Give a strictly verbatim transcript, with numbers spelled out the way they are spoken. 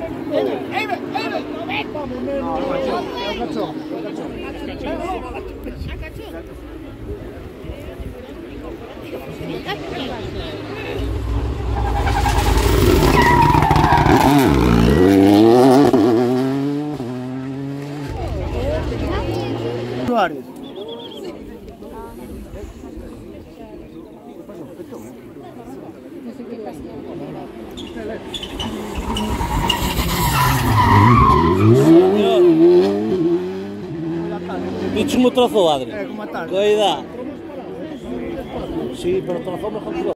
Suárez. Bicho me trafou, Adri. É, como a tarde. Cuidado. Sí, pero trafou mejor que